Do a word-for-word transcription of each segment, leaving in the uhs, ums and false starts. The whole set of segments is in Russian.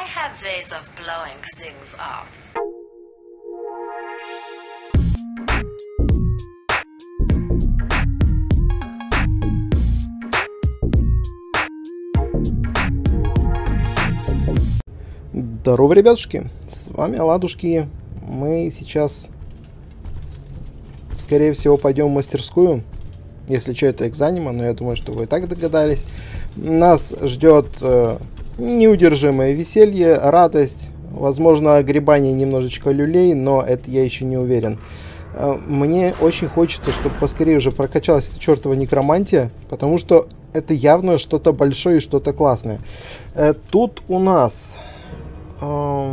have ways of blowing things up. Здорово, ребятушки, с вами Оладушки. Мы сейчас, скорее всего, пойдем в мастерскую. Если что, это экзанима, но я думаю, что вы и так догадались. Нас ждет э, неудержимое веселье, радость, возможно, огребание немножечко люлей, но это я еще не уверен. Э, мне очень хочется, чтобы поскорее уже прокачалась эта чертова некромантия, потому что это явно что-то большое и что-то классное. Э, тут у нас... Uh,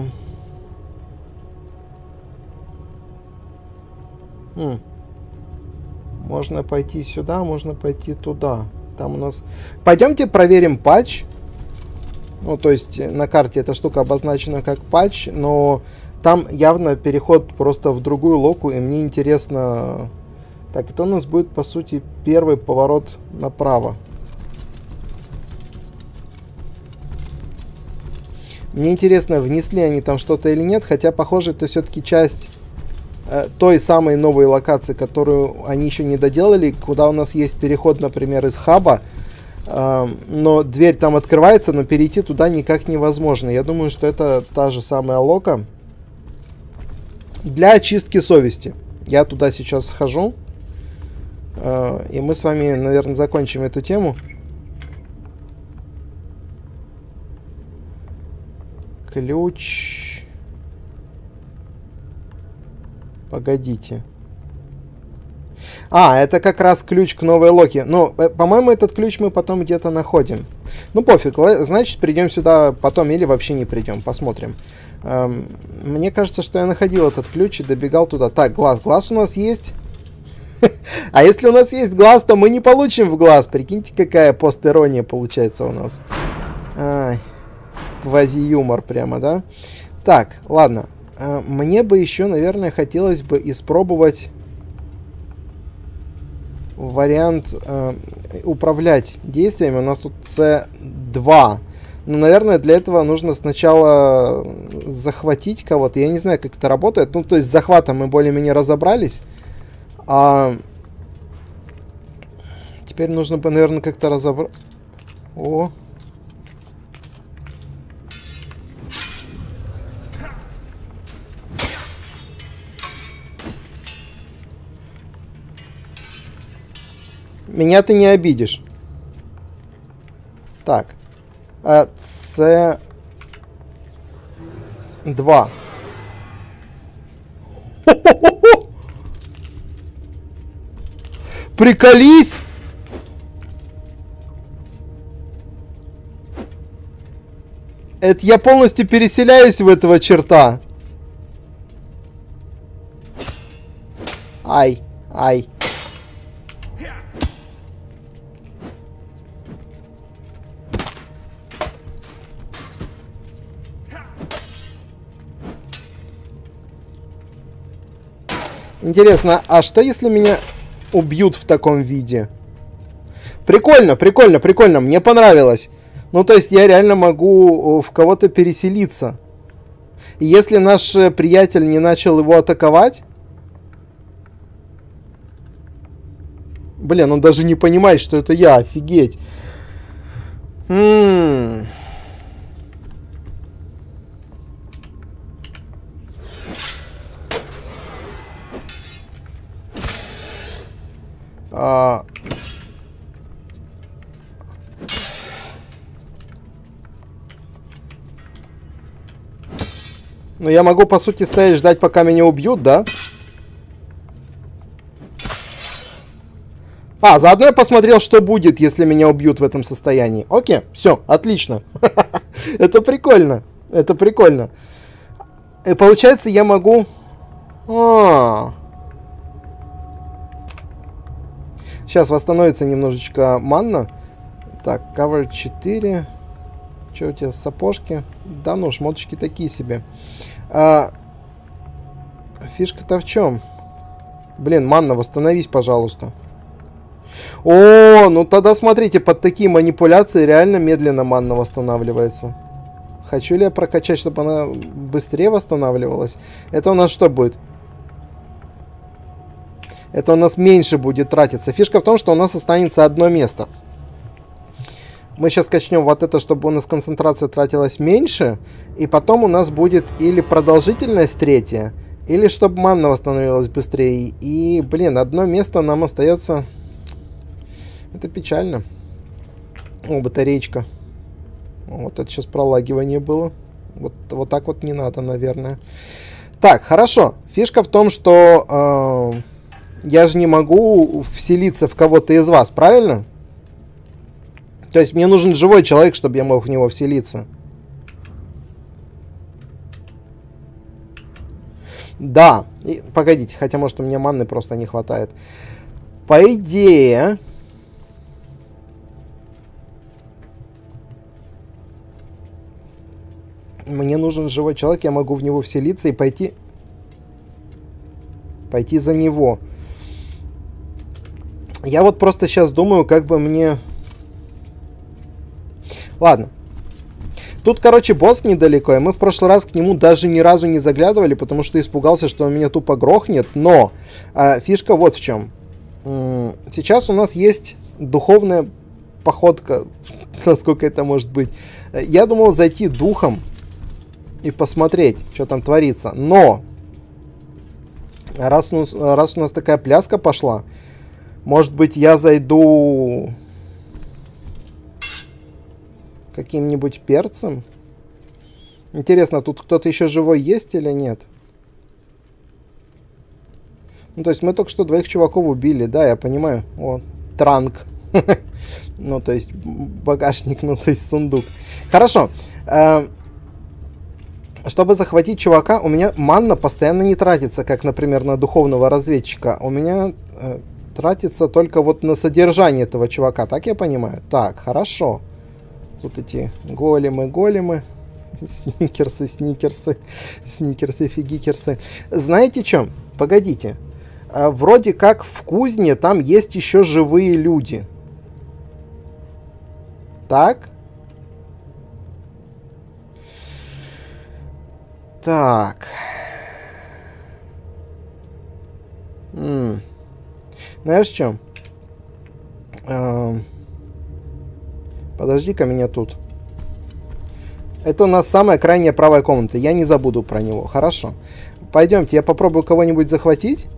hmm. Можно пойти сюда, можно пойти туда. Там у нас... Пойдемте проверим патч. Ну, то есть на карте эта штука обозначена как патч, но там явно переход просто в другую локу, и мне интересно... Так, это у нас будет, по сути, первый поворот направо. Мне интересно, внесли они там что-то или нет, хотя, похоже, это все-таки часть э, той самой новой локации, которую они еще не доделали, куда у нас есть переход, например, из хаба, э, но дверь там открывается, но перейти туда никак невозможно. Я думаю, что это та же самая лока для очистки совести. Я туда сейчас схожу, э, и мы с вами, наверное, закончим эту тему. Ключ. Погодите. А, это как раз ключ к новой локе. Ну, по-моему, этот ключ мы потом где-то находим. Ну, пофиг. Значит, придем сюда потом или вообще не придем. Посмотрим. Эм, мне кажется, что я находил этот ключ и добегал туда. Так, глаз. Глаз у нас есть. А если у нас есть глаз, то мы не получим в глаз. Прикиньте, какая постерония получается у нас. Ай. Квази-юмор прямо, да? Так, ладно. Мне бы еще, наверное, хотелось бы испробовать вариант э, управлять действиями. У нас тут С два. Ну, наверное, для этого нужно сначала захватить кого-то. Я не знаю, как это работает. Ну, то есть с захватом мы более-менее разобрались. А теперь нужно бы, наверное, как-то разобрать... О... Меня ты не обидишь. Так. С два. Приколись! Это я полностью переселяюсь в этого черта. Ай, ай. Интересно, а что если меня убьют в таком виде? Прикольно, прикольно, прикольно, мне понравилось. Ну, то есть я реально могу в кого-то переселиться. И если наш приятель не начал его атаковать... Блин, он даже не понимает, что это я, офигеть. М-м-м. А... Ну, я могу, по сути, стоять, ждать, пока меня убьют, да? А, заодно я посмотрел, что будет, если меня убьют в этом состоянии. Окей, все, отлично. Это прикольно. Это прикольно. И получается, я могу... А-а-а. Сейчас восстановится немножечко манна. Так, cover четыре. Что у тебя, сапожки? Да ну, шмоточки такие себе. А, фишка-то в чем? Блин, манна, восстановись, пожалуйста. О, ну тогда смотрите, под такие манипуляции реально медленно манна восстанавливается. Хочу ли я прокачать, чтобы она быстрее восстанавливалась? Это у нас что будет? Это у нас меньше будет тратиться. Фишка в том, что у нас останется одно место. Мы сейчас качнем вот это, чтобы у нас концентрация тратилась меньше. И потом у нас будет или продолжительность третья, или чтобы манна восстановилась быстрее. И, блин, одно место нам остается. Это печально. О, батареечка. Вот это сейчас пролагивание было. Вот, вот так вот не надо, наверное. Так, хорошо. Фишка в том, что э, я же не могу вселиться в кого-то из вас, правильно? То есть мне нужен живой человек, чтобы я мог в него вселиться. Да. И, погодите, хотя, может, у меня манны просто не хватает. По идее... Мне нужен живой человек, я могу в него вселиться и пойти... Пойти за него. Я вот просто сейчас думаю, как бы мне... Ладно. Тут, короче, босс недалеко, и мы в прошлый раз к нему даже ни разу не заглядывали, потому что испугался, что он меня тупо грохнет. Но э, фишка вот в чем. Сейчас у нас есть духовная походка, насколько это может быть. Я думал зайти духом и посмотреть, что там творится. Но раз, раз у нас такая пляска пошла, может быть, я зайду... каким-нибудь перцем. Интересно, тут кто-то еще живой есть или нет? Ну, то есть мы только что двоих чуваков убили, да, я понимаю. О, транк. Ну, то есть багажник, ну, то есть сундук. Хорошо. Чтобы захватить чувака, у меня манна постоянно не тратится, как, например, на духовного разведчика. У меня тратится только вот на содержание этого чувака, так я понимаю? Так, хорошо. Тут эти големы, големы, сникерсы, сникерсы, сникерсы, фигикерсы. Знаете что? Погодите. А, вроде как в кузне там есть еще живые люди. Так? Так. М-м. Знаешь что? А Подожди-ка меня тут. Это у нас самая крайняя правая комната. Я не забуду про него. Хорошо. Пойдемте, я попробую кого-нибудь захватить.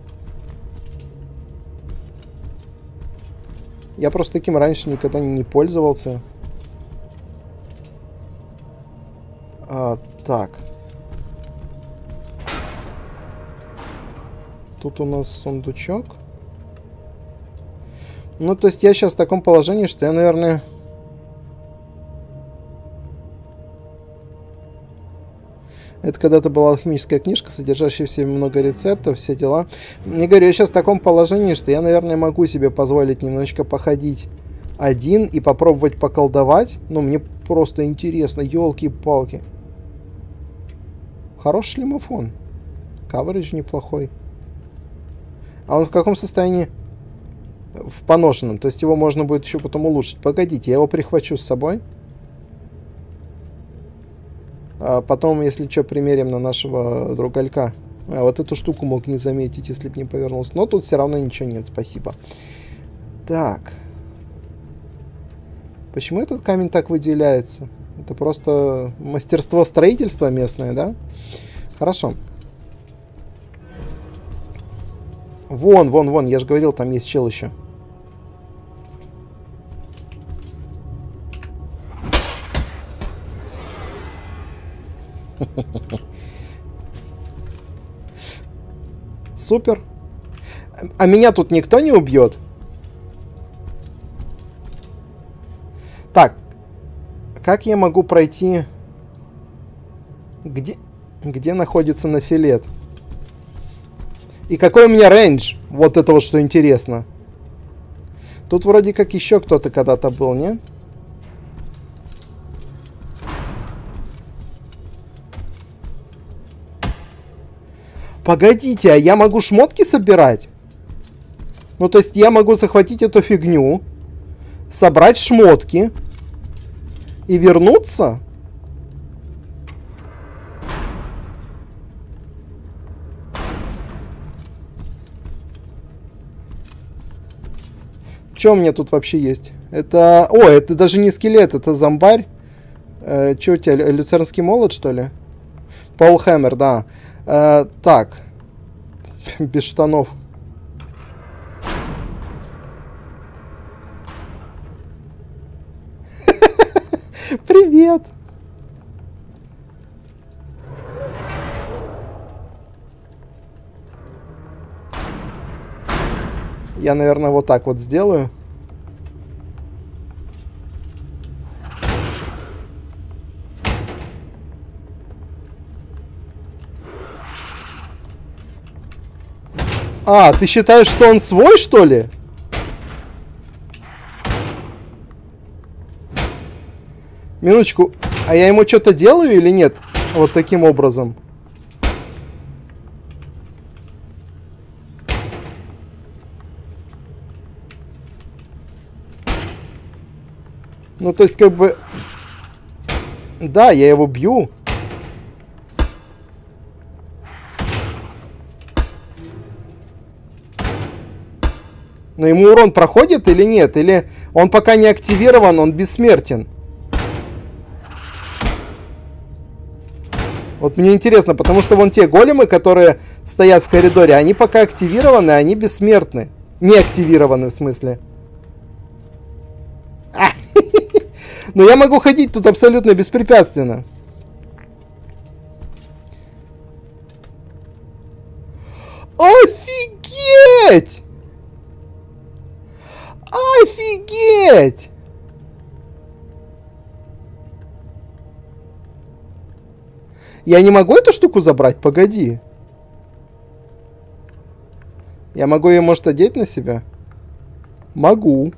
Я просто таким раньше никогда не пользовался. А, так. Тут у нас сундучок. Ну, то есть я сейчас в таком положении, что я, наверное... Это когда-то была алхимическая книжка, содержащая в себе много рецептов, все дела. Не говорю, я сейчас в таком положении, что я, наверное, могу себе позволить немножечко походить один и попробовать поколдовать. Ну, мне просто интересно, елки-палки. Хороший шлемофон. Каверидж неплохой. А он в каком состоянии? В поношенном. То есть его можно будет еще потом улучшить. Погодите, я его прихвачу с собой. А потом, если что, примерим на нашего другалька. А, вот эту штуку мог не заметить, если бы не повернулся. Но тут все равно ничего нет, спасибо. Так. Почему этот камень так выделяется? Это просто мастерство строительства местное, да? Хорошо. Вон, вон, вон, я же говорил, там есть чел еще. Супер. А меня тут никто не убьет? Так. Как я могу пройти? Где, где находится нафилет? И какой у меня рейндж? Вот это вот что интересно. Тут вроде как еще кто-то когда-то был, не? Погодите, а я могу шмотки собирать? Ну, то есть я могу захватить эту фигню, собрать шмотки и вернуться? Что у меня тут вообще есть? Это... О, это даже не скелет, это зомбарь. Э, что у тебя, люцернский молот, что ли? Пол Хэммер, да. Э, так. Без штанов. Привет! Я, наверное, вот так вот сделаю. А, ты считаешь, что он свой, что ли? Минуточку. А я ему что-то делаю или нет? Вот таким образом. Ну, то есть, как бы... Да, я его бью. Но ему урон проходит или нет? Или он пока не активирован, он бессмертен? Вот мне интересно, потому что вон те големы, которые стоят в коридоре, они пока активированы, они бессмертны. Не активированы, в смысле. Но я могу ходить тут абсолютно беспрепятственно. Офигеть! Офигеть! Я не могу эту штуку забрать? Погоди. Я могу ее, может, одеть на себя? Могу.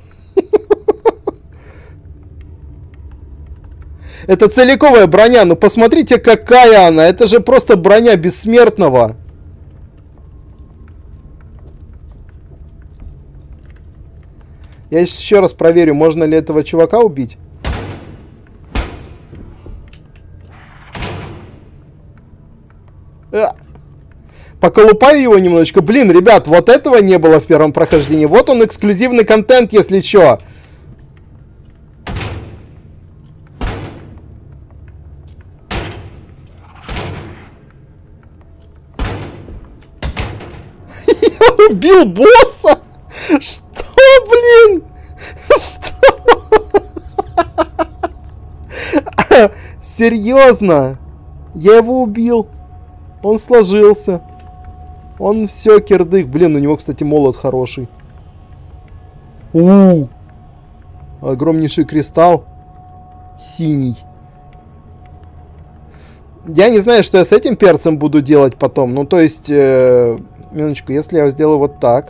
Это целиковая броня. Ну, посмотрите, какая она. Это же просто броня бессмертного. Я еще раз проверю, можно ли этого чувака убить. А. Поколупаю его немножечко. Блин, ребят, вот этого не было в первом прохождении. Вот он, эксклюзивный контент, если что. Я убил босса? Что, блин? Что? Серьезно? Я его убил. Он сложился. Он все, кирдык. Блин, у него, кстати, молот хороший. У-у-у. Огромнейший кристалл. Синий. Я не знаю, что я с этим перцем буду делать потом. Ну, то есть... Э, минуточку, если я сделаю вот так...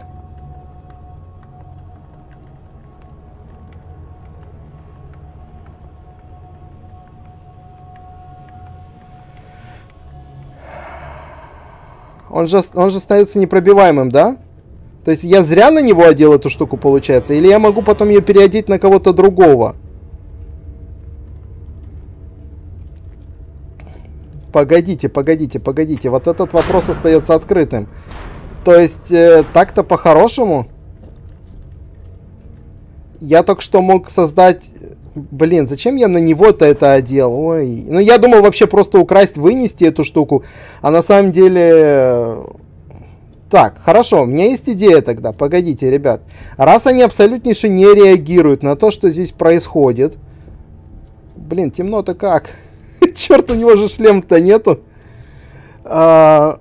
Он же, он же становится непробиваемым, да? То есть я зря на него одел эту штуку, получается? Или я могу потом ее переодеть на кого-то другого? Погодите, погодите, погодите. Вот этот вопрос остается открытым. То есть, э, так-то по-хорошему? Я только что мог создать... Блин, зачем я на него-то это одел? Ой. Ну, я думал вообще просто украсть, вынести эту штуку. А на самом деле... Так, хорошо, у меня есть идея тогда. Погодите, ребят. Раз они абсолютнейше не реагируют на то, что здесь происходит... Блин, темно-то как? Черт, у него же шлем-то нету. А...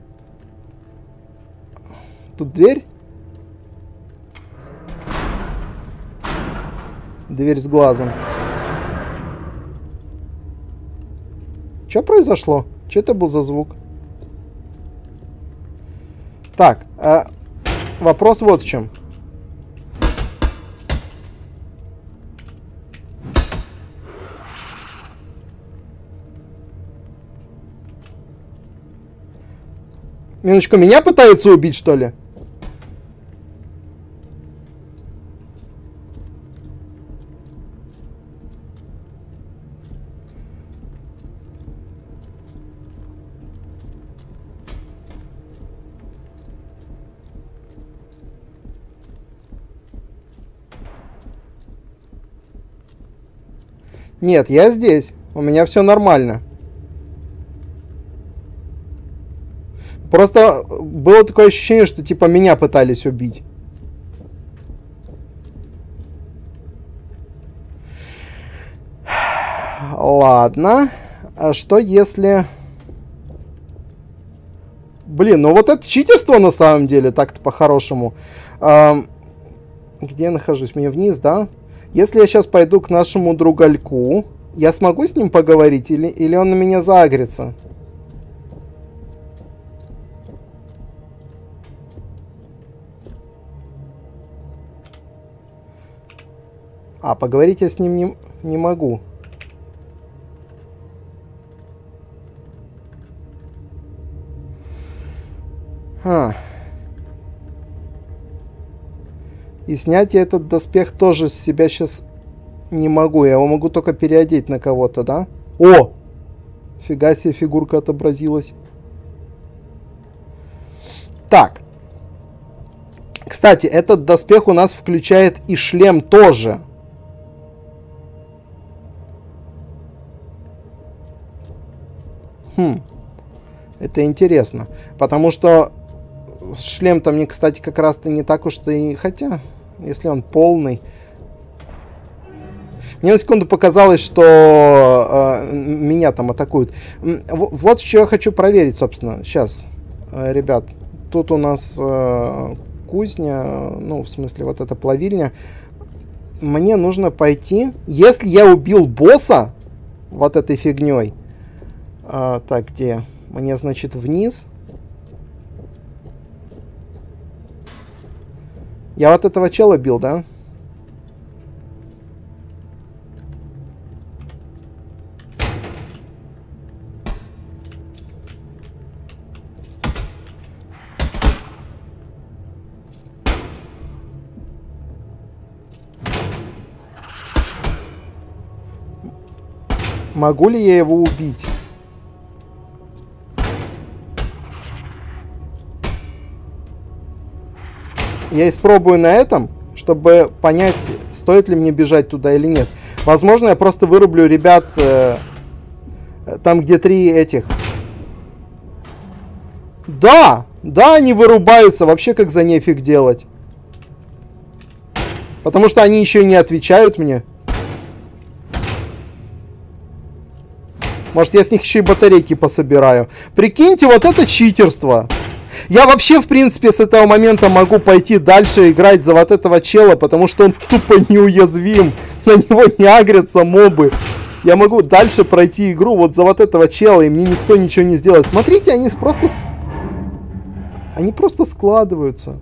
Тут дверь? Дверь с глазом. Что произошло? Что это был за звук? Так, а, вопрос вот в чем. Минуточку, меня пытаются убить, что ли? Нет, я здесь. У меня все нормально. Просто было такое ощущение, что типа меня пытались убить. Ладно. А что если... Блин, ну вот это читерство на самом деле, так-то по-хорошему. Эм, где я нахожусь? Мне вниз, да? Если я сейчас пойду к нашему другальку, я смогу с ним поговорить или, или он на меня заагрится? А, поговорить я с ним не, не могу. А. И снять я этот доспех тоже с себя сейчас не могу. Я его могу только переодеть на кого-то, да? О! Фига себе, фигурка отобразилась. Так. Кстати, этот доспех у нас включает и шлем тоже. Хм. Это интересно. Потому что шлем-то мне, кстати, как раз-то не так уж-то и... Хотя, если он полный... Мне на секунду показалось, что э, меня там атакуют. Вот что я хочу проверить, собственно. Сейчас, э, ребят. Тут у нас э, кузня. Ну, в смысле, вот эта плавильня. Мне нужно пойти... Если я убил босса вот этой фигней... Э, так, где? Мне, значит, вниз... Я вот этого чела бил, да? Могу ли я его убить? Я испробую на этом, чтобы понять, стоит ли мне бежать туда или нет. Возможно, я просто вырублю ребят э, там, где три этих. Да! Да, они вырубаются. Вообще как за нефиг делать. Потому что они еще и не отвечают мне. Может, я с них еще и батарейки пособираю. Прикиньте, вот это читерство. Я вообще, в принципе, с этого момента могу пойти дальше играть за вот этого чела, потому что он тупо неуязвим. На него не агрятся мобы. Я могу дальше пройти игру вот за вот этого чела, и мне никто ничего не сделает. Смотрите, они просто... Они просто складываются.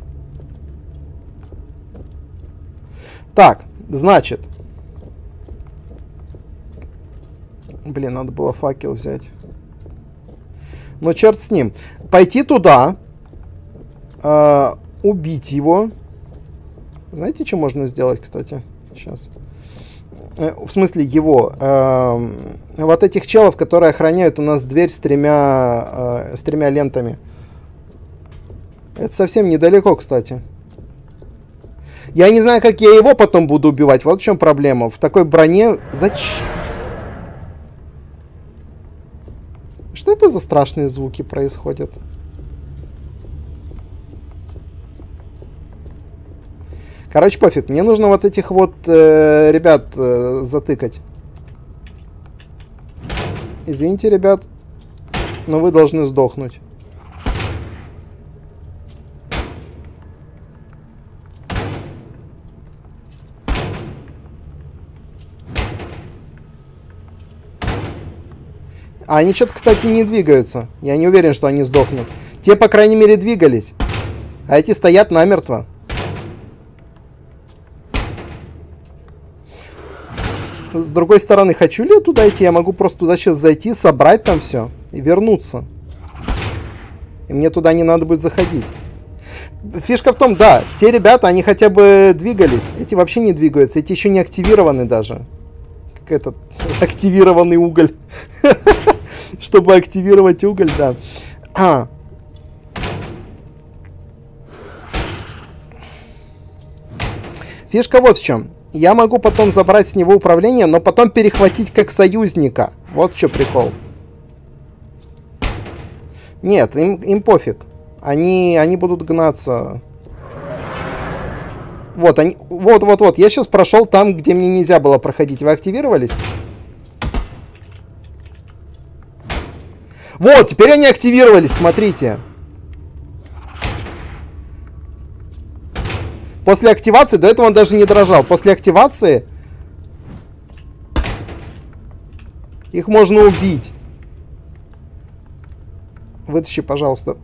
Так, значит... Блин, надо было факел взять. Но черт с ним. Пойти туда. Э, убить его. Знаете, что можно сделать, кстати? Сейчас. Э, в смысле, его. Э, вот этих челов, которые охраняют у нас дверь с тремя, э, с тремя лентами. Это совсем недалеко, кстати. Я не знаю, как я его потом буду убивать. Вот в чем проблема. В такой броне... Зачем? Что это за страшные звуки происходят? Короче, пофиг. Мне нужно вот этих вот э, ребят э, затыкать. Извините, ребят, но вы должны сдохнуть. А они что-то, кстати, не двигаются. Я не уверен, что они сдохнут. Те, по крайней мере, двигались. А эти стоят намертво. С другой стороны, хочу ли я туда идти? Я могу просто туда сейчас зайти, собрать там все и вернуться. И мне туда не надо будет заходить. Фишка в том, да, те ребята, они хотя бы двигались. Эти вообще не двигаются. Эти еще не активированы даже. Как этот активированный уголь. Чтобы активировать уголь, да. А. Фишка вот в чем. я могу потом забрать с него управление, но потом перехватить как союзника. Вот что прикол. Нет, им, им пофиг. Они, они будут гнаться. Вот, они, вот, вот, вот. Я сейчас прошел там, где мне нельзя было проходить. Вы активировались? Вот, теперь они активировались, смотрите. После активации, до этого он даже не дрожал. После активации их можно убить. Вытащи, пожалуйста.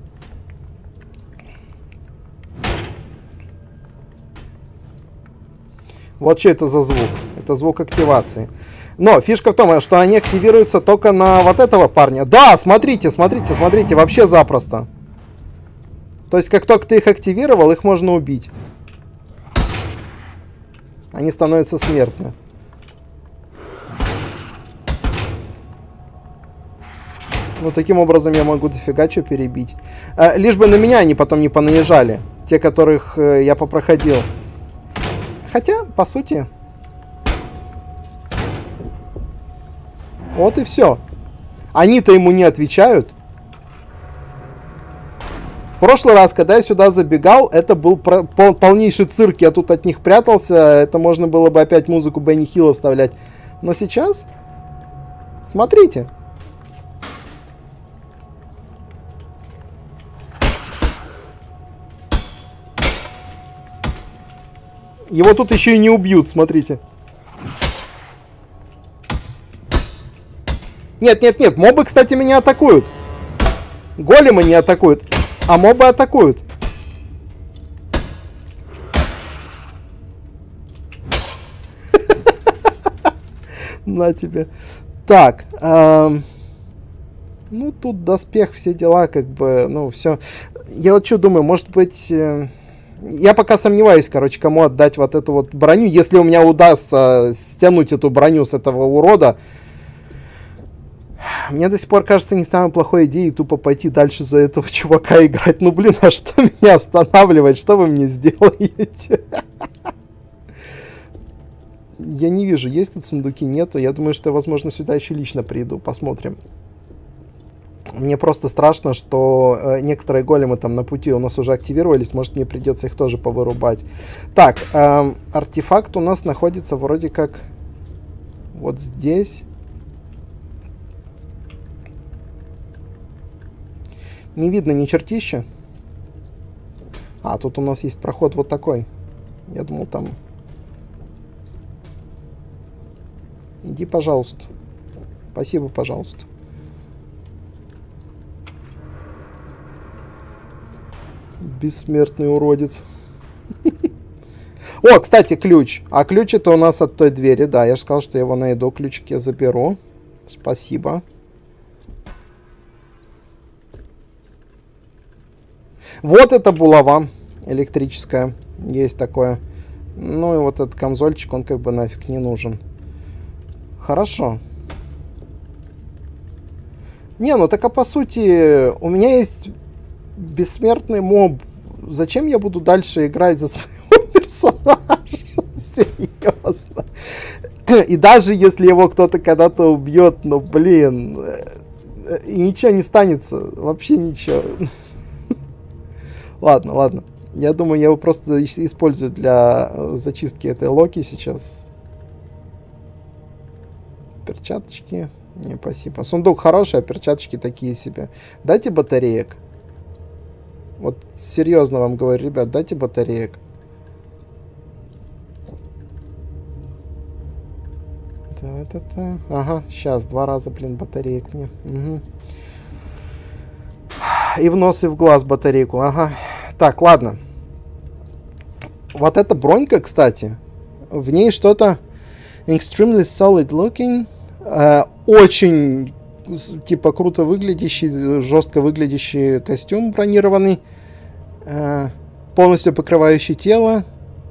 Вот что это за звук. Это звук активации. Но фишка в том, что они активируются только на вот этого парня. Да, смотрите, смотрите, смотрите. Вообще запросто. То есть, как только ты их активировал, их можно убить. Они становятся смертны. Ну, таким образом я могу дофига что перебить. А, лишь бы на меня они потом не понаезжали. Те, которых э, я попроходил. Хотя, по сути... Вот и все. Они-то ему не отвечают. В прошлый раз, когда я сюда забегал, это был пол полнейший цирк. Я тут от них прятался. Это можно было бы опять музыку Бенни Хилла вставлять. Но сейчас... Смотрите. Его тут еще и не убьют, смотрите. Нет, нет, нет, мобы, кстати, меня атакуют. Големы не атакуют, а мобы атакуют. На тебе. Так. Ну, тут доспех, все дела, как бы, ну, все. Я вот что думаю, может быть... Я пока сомневаюсь, короче, кому отдать вот эту вот броню. Если у меня удастся стянуть эту броню с этого урода. Мне до сих пор кажется не самой плохой идеей тупо пойти дальше за этого чувака играть. Ну, блин, а что меня останавливает? Что вы мне сделаете? Я не вижу, есть тут сундуки? Нету. Я думаю, что я, возможно, сюда еще лично приду. Посмотрим. Мне просто страшно, что э, некоторые големы там на пути у нас уже активировались. Может, мне придется их тоже повырубать. Так, э, артефакт у нас находится вроде как вот здесь. Не видно ни чертища. А, тут у нас есть проход вот такой. Я думал, там... Иди, пожалуйста. Спасибо, пожалуйста. Бессмертный уродец. О, кстати, ключ. А ключ это у нас от той двери. Да, я же сказал, что я его найду. Ключик я заберу. Спасибо. Вот это булава электрическая. Есть такое. Ну и вот этот камзольчик, он как бы нафиг не нужен. Хорошо. Не, ну так а по сути, у меня есть бессмертный моб. Зачем я буду дальше играть за своего персонажа? Серьезно. И даже если его кто-то когда-то убьет, ну блин, и ничего не станется. Вообще ничего. Ладно, ладно. Я думаю, я его просто использую для зачистки этой Локи сейчас. Перчаточки. Не, спасибо. Сундук хороший, а перчаточки такие себе. Дайте батареек. Вот серьезно вам говорю, ребят, дайте батареек. Та-та-та. Ага, сейчас, два раза, блин, батареек мне. Угу. И в нос, и в глаз батарейку. Ага. Так, ладно. Вот эта бронька, кстати, в ней что-то extremely solid looking. Э, очень, типа, круто выглядящий, жестко выглядящий костюм бронированный. Э, полностью покрывающий тело.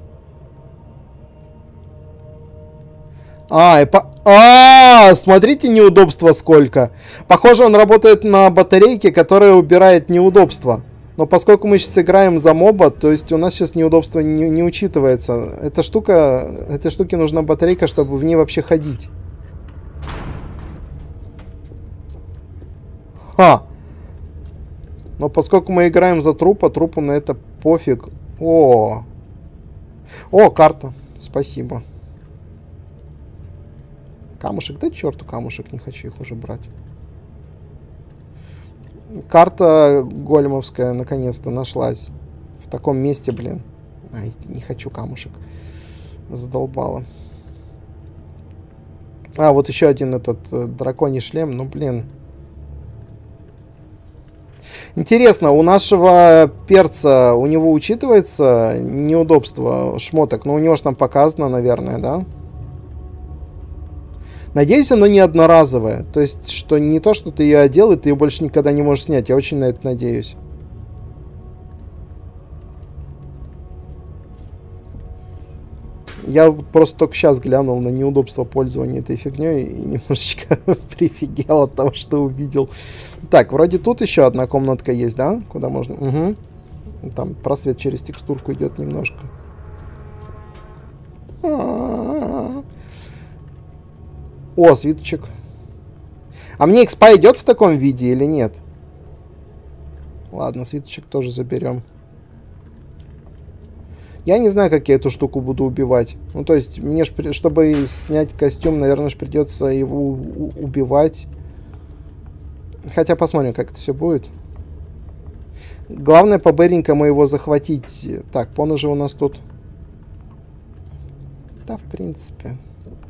А, и по... а, смотрите, неудобства сколько. Похоже, он работает на батарейке, которая убирает неудобства. Но поскольку мы сейчас играем за моба, то есть у нас сейчас неудобство не, не учитывается. Эта штука, этой штуке нужна батарейка, чтобы в ней вообще ходить. Ха! Но поскольку мы играем за трупа, трупу на это пофиг. О! О, карта. Спасибо. Камушек, да черту камушек, не хочу их уже брать. Карта големовская наконец-то нашлась. В таком месте, блин. Ай, не хочу камушек. Задолбало. А, вот еще один этот э, драконий шлем. Ну, блин. Интересно, у нашего перца, у него учитывается неудобство шмоток? Ну, у него же там показано, наверное, да? Надеюсь, оно не одноразовое. То есть, что не то, что ты ее одел, и ты ее больше никогда не можешь снять. Я очень на это надеюсь. Я просто только сейчас глянул на неудобство пользования этой фигней и немножечко прифигел от того, что увидел. Так, вроде тут еще одна комнатка есть, да? Куда можно... Угу. Там просвет через текстурку идет немножко. О, свиточек. А мне экспа идет в таком виде или нет? Ладно, свиточек тоже заберем. Я не знаю, как я эту штуку буду убивать. Ну, то есть, мне ж, чтобы снять костюм, наверное, ж придется его убивать. Хотя посмотрим, как это все будет. Главное, по-быренькому его захватить. Так, поножи у нас тут. Да, в принципе.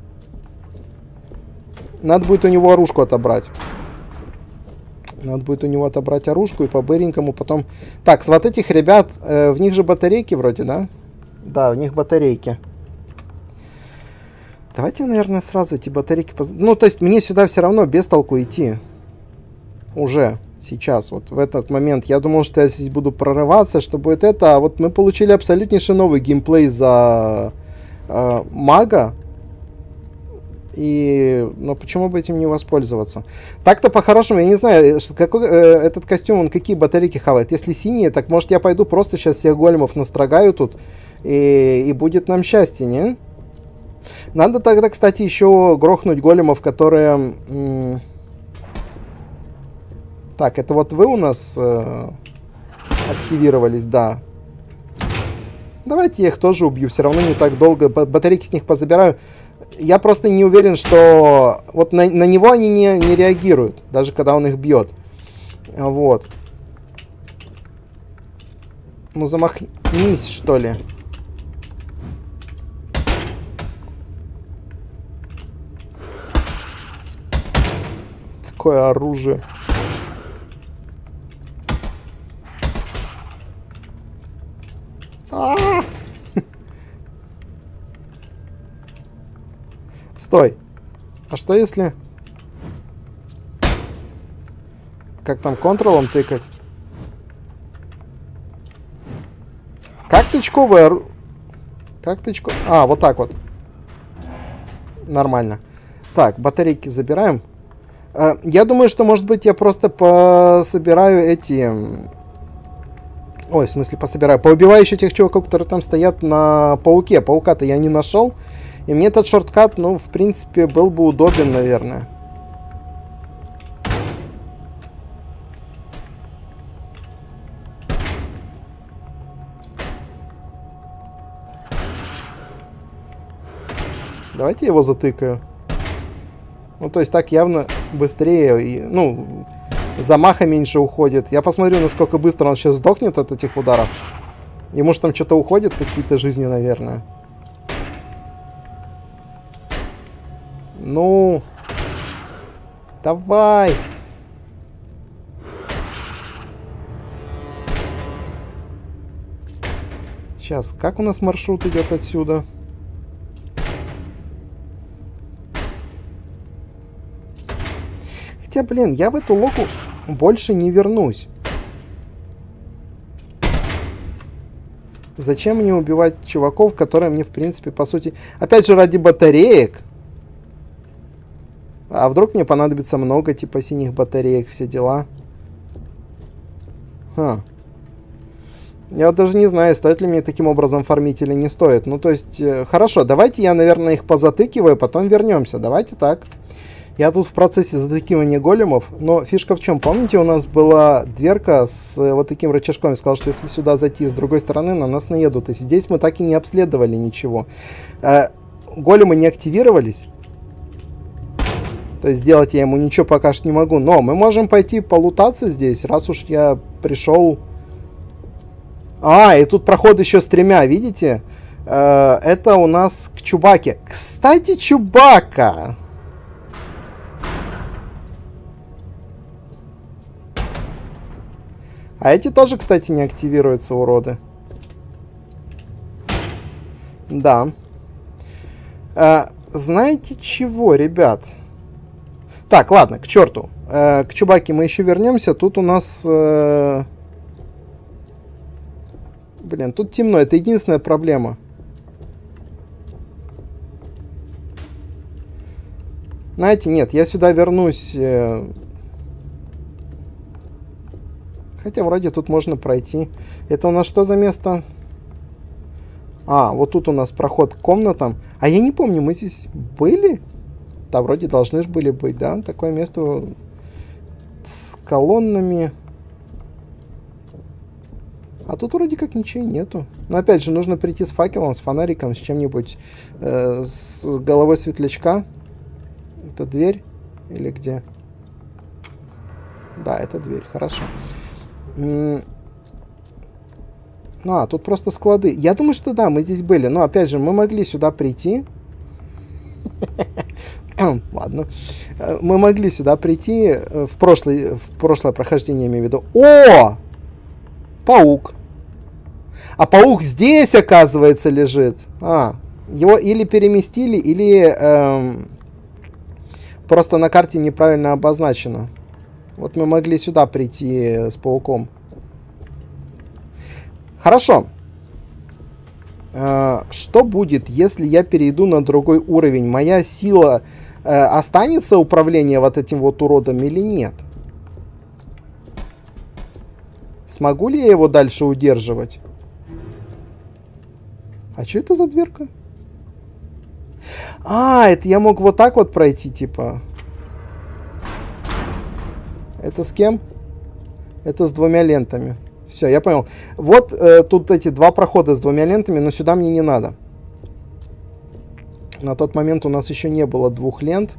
Надо будет у него оружку отобрать. Надо будет у него отобрать оружку и по-быренькому потом... Так, с вот этих ребят, э, в них же батарейки вроде, да? Да, в них батарейки. Давайте, наверное, сразу эти батарейки... Поз... Ну, то есть, мне сюда все равно без толку идти. Уже. Сейчас, вот в этот момент. Я думал, что я здесь буду прорываться, что будет это. А вот мы получили абсолютнейший новый геймплей за э, мага. И, ну, почему бы этим не воспользоваться? Так-то, по-хорошему, я не знаю, что, какой, э, этот костюм, он какие батарейки хавает. Если синие, так, может, я пойду просто сейчас всех големов настрогаю тут, и, и будет нам счастье, не? Надо тогда, кстати, еще грохнуть големов, которые... М- так, это вот вы у нас э, активировались, да. Давайте я их тоже убью, все равно не так долго. Батарейки с них позабираю. Я просто не уверен, что вот на, на него они не, не реагируют, даже когда он их бьет. Вот. Ну, замахнись, что ли. Такое оружие. А-а-а! Стой. А что если... Как там, контролом тыкать? Как тычковое... Как тычко... А, вот так вот. Нормально. Так, батарейки забираем. А, я думаю, что, может быть, я просто пособираю эти... Ой, в смысле, пособираю. Поубиваю еще тех чуваков, которые там стоят на пауке. Паука-то я не нашел. И мне этот шорткат, ну, в принципе, был бы удобен, наверное. Давайте его затыкаю. Ну, то есть так явно быстрее. И, ну, замаха меньше уходит. Я посмотрю, насколько быстро он сейчас сдохнет от этих ударов. Ему же там что-то уходит, какие-то жизни, наверное. Ну, давай. Сейчас, как у нас маршрут идет отсюда? Хотя, блин, я в эту локу больше не вернусь. Зачем мне убивать чуваков, которые мне, в принципе, по сути... Опять же, ради батареек. А вдруг мне понадобится много, типа, синих батареек, все дела? Ха. Я даже не знаю, стоит ли мне таким образом фармить или не стоит. Ну, то есть, э, хорошо, давайте я, наверное, их позатыкиваю, потом вернемся. Давайте так. Я тут в процессе затыкивания големов, но фишка в чем? Помните, у нас была дверка с э, вот таким рычажком. Я сказал, что если сюда зайти с другой стороны, на нас наедут. И здесь мы так и не обследовали ничего. Э, големы не активировались. То есть сделать я ему ничего пока что не могу. Но мы можем пойти полутаться здесь, раз уж я пришел... А, и тут проход еще с тремя, видите? Э, это у нас к Чубаке. Кстати, Чубака! А эти тоже, кстати, не активируются, уроды. Да. Э, знаете чего, ребят? Так, ладно, к черту. Э, к Чубаке мы еще вернемся. Тут у нас... Э... Блин, тут темно. Это единственная проблема. Знаете, нет, я сюда вернусь. Э... Хотя вроде тут можно пройти. Это у нас что за место? А, вот тут у нас проход к комнатам. А я не помню, мы здесь были? Да, вроде должны же были быть, да? Такое место с колоннами. А тут вроде как ничего нету. Но опять же, нужно прийти с факелом, с фонариком, с чем-нибудь. Э, с головой светлячка. Это дверь? Или где? Да, это дверь, хорошо. М ну, а, тут просто склады. Я думаю, что да, мы здесь были. Но опять же, мы могли сюда прийти. Ладно. Мы могли сюда прийти в, прошлый, в прошлое прохождение, я имею в виду. О! Паук. А паук здесь, оказывается, лежит. А, его или переместили, или эм, просто на карте неправильно обозначено. Вот мы могли сюда прийти с пауком. Хорошо. Э, что будет, если я перейду на другой уровень? Моя сила... Останется управление вот этим вот уродом или нет? Смогу ли я его дальше удерживать? А что это за дверка? А, это я мог вот так вот пройти, типа. Это с кем? Это с двумя лентами. Все, я понял. Вот э, тут эти два прохода с двумя лентами, но сюда мне не надо. На тот момент у нас еще не было двух лент.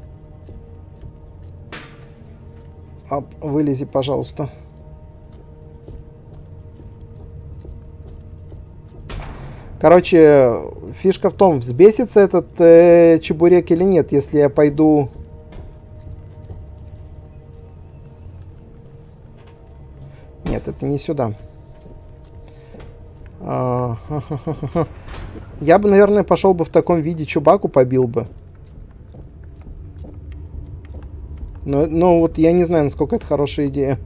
Оп, вылези, пожалуйста. Короче, фишка в том, взбесится этот э, чебурек или нет, если я пойду... Нет, это не сюда. А, я бы, наверное, пошел бы в таком виде, Чубаку побил бы. Но, но вот я не знаю, насколько это хорошая идея.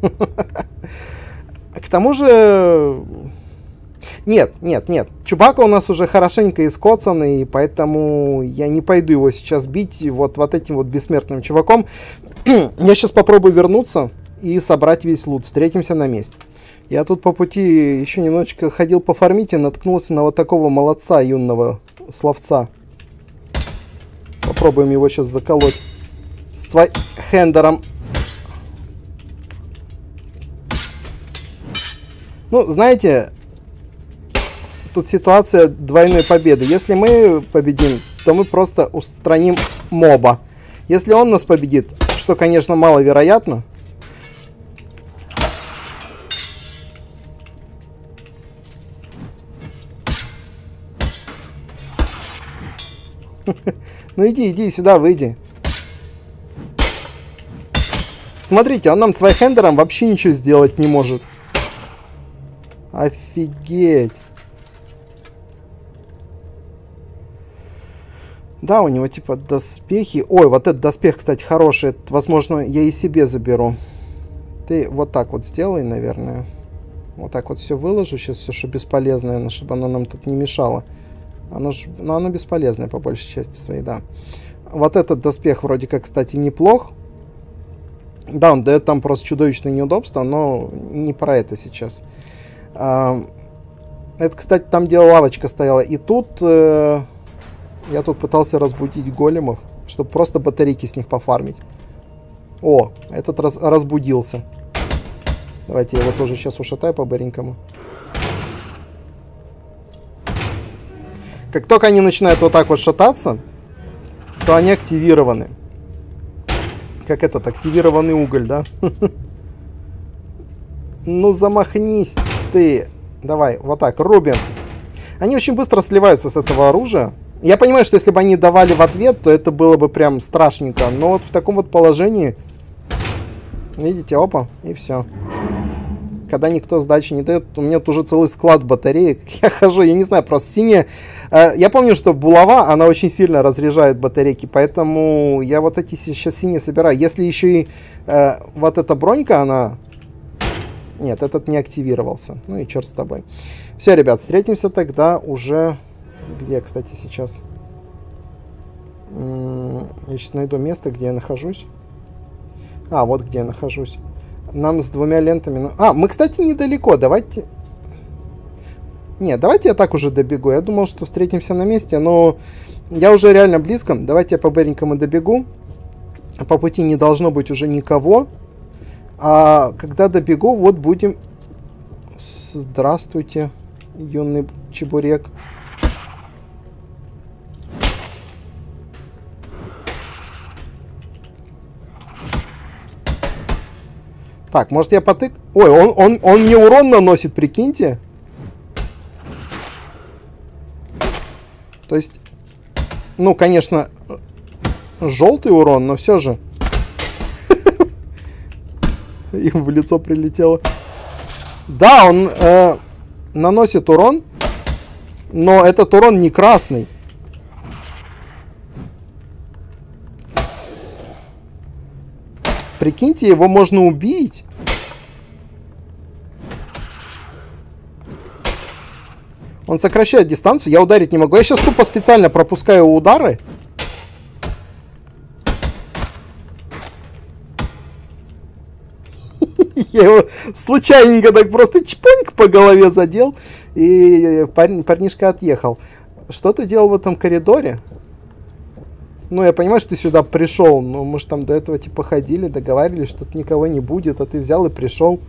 К тому же... Нет, нет, нет. Чубака у нас уже хорошенько искоцан, и поэтому я не пойду его сейчас бить вот, вот этим вот бессмертным чуваком. Я сейчас попробую вернуться и собрать весь лут. Встретимся на месте. Я тут по пути еще немножечко ходил пофармить и наткнулся на вот такого молодца, юного словца. Попробуем его сейчас заколоть с твайхендером. Ну, знаете, тут ситуация двойной победы. Если мы победим, то мы просто устраним моба. Если он нас победит, что, конечно, маловероятно. Ну иди, иди, сюда, выйди. Смотрите, он нам цвайхендером вообще ничего сделать не может. Офигеть. Да, у него типа доспехи. Ой, вот этот доспех, кстати, хороший. Это, возможно, я и себе заберу. Ты вот так вот сделай, наверное. Вот так вот все выложу. Сейчас все, что бесполезное, чтобы оно нам тут не мешало. Оно ж, ну, оно бесполезное по большей части своей, да. Вот этот доспех вроде как, кстати, неплох. Да, он дает там просто чудовищные неудобства, но не про это сейчас. А, Это, кстати, там, где лавочка стояла. И тут... Э, я тут пытался разбудить големов, чтобы просто батарейки с них пофармить. О, этот раз, разбудился. Давайте я его тоже сейчас ушатаю по-быренькому. Как только они начинают вот так вот шататься, то они активированы. Как этот, активированный уголь, да? Ну, замахнись ты. Давай, вот так, рубим. Они очень быстро сливаются с этого оружия. Я понимаю, что если бы они давали в ответ, то это было бы прям страшненько. Но вот в таком вот положении... Видите, опа, и все. Когда никто сдачи не дает, у меня тут уже целый склад батареек. Я хожу, я не знаю, просто синяя... Э, я помню, что булава, она очень сильно разряжает батарейки, поэтому я вот эти сейчас синие собираю. Если еще и э, вот эта бронька, она... Нет, этот не активировался. Ну и черт с тобой. Все, ребят, встретимся тогда уже... Где, кстати, сейчас? М-м, я сейчас найду место, где я нахожусь. А, вот где я нахожусь. Нам с двумя лентами... А, мы, кстати, недалеко. Давайте... Нет, давайте я так уже добегу. Я думал, что встретимся на месте, но я уже реально близко. Давайте я по-быренькому добегу. По пути не должно быть уже никого. А когда добегу, вот будем... Здравствуйте, юный чебурек. Так, может я потык... Ой, он, он, он мне урон наносит, прикиньте. То есть, ну, конечно, желтый урон, но все же. Им в лицо прилетело. Да, он э, наносит урон, но этот урон не красный. Прикиньте, его можно убить. Он сокращает дистанцию, я ударить не могу. Я сейчас тупо специально пропускаю удары. Я его случайненько так просто чпоньк по голове задел. И парень, парнишка отъехал. Что ты делал в этом коридоре? Ну, я понимаю, что ты сюда пришел, но мы же там до этого типа ходили, договаривались, что тут никого не будет, а ты взял и пришел.